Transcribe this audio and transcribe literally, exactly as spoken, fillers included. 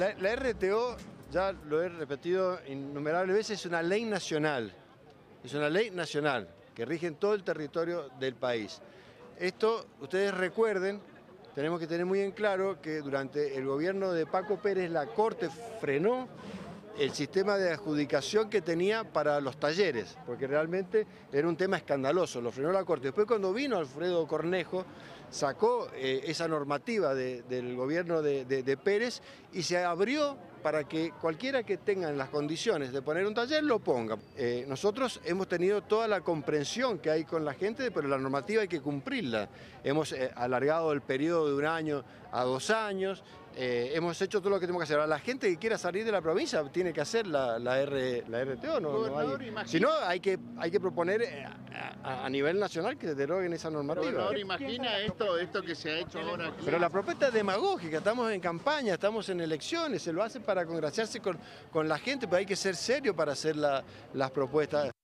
La, la R T O, ya lo he repetido innumerables veces, es una ley nacional. Es una ley nacional que rige en todo el territorio del país. Esto, ustedes recuerden, tenemos que tener muy en claro que durante el gobierno de Paco Pérez la Corte frenó el sistema de adjudicación que tenía para los talleres, porque realmente era un tema escandaloso, lo frenó la Corte. Después cuando vino Alfredo Cornejo, sacó eh, esa normativa de, del gobierno de, de, de Pérez y se abrió para que cualquiera que tenga las condiciones de poner un taller lo ponga. Eh, nosotros hemos tenido toda la comprensión que hay con la gente, pero la normativa hay que cumplirla. Hemos eh, alargado el periodo de un año a dos años, eh, hemos hecho todo lo que tenemos que hacer. Ahora, la gente que quiera salir de la provincia tiene que hacer la, la, R, la R T O, ¿no? no hay, si no, hay que, hay que proponer a, a, a nivel nacional que se deroguen esa normativa. Gobernador, imagina esto, esto que se ha hecho ahora aquí. Pero la propuesta es demagógica, estamos en campaña, estamos en elecciones, se lo hace para congraciarse con, con la gente, pero hay que ser serio para hacer la, las propuestas.